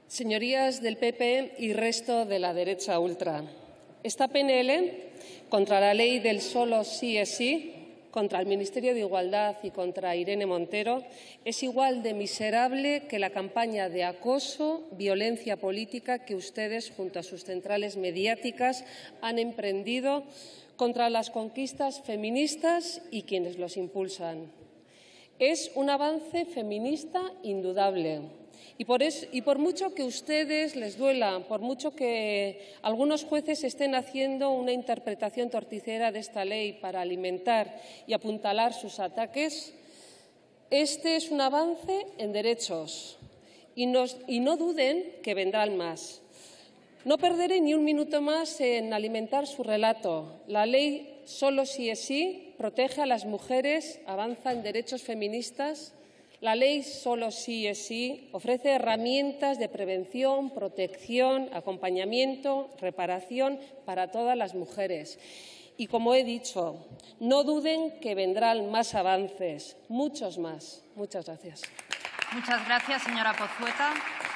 Señorías del PP y resto de la derecha ultra, esta PNL contra la ley del solo sí es sí, contra el Ministerio de Igualdad y contra Irene Montero, es igual de miserable que la campaña de acoso, violencia política que ustedes, junto a sus centrales mediáticas, han emprendido contra las conquistas feministas y quienes los impulsan. Es un avance feminista indudable. Y por mucho que a ustedes les duela, por mucho que algunos jueces estén haciendo una interpretación torticera de esta ley para alimentar y apuntalar sus ataques, este es un avance en derechos y no duden que vendrán más. No perderé ni un minuto más en alimentar su relato. La ley solo sí es sí protege a las mujeres, avanza en derechos feministas. La ley solo sí es sí ofrece herramientas de prevención, protección, acompañamiento, reparación para todas las mujeres. Y, como he dicho, no duden que vendrán más avances, muchos más. Muchas gracias. Muchas gracias, señora Pozueta.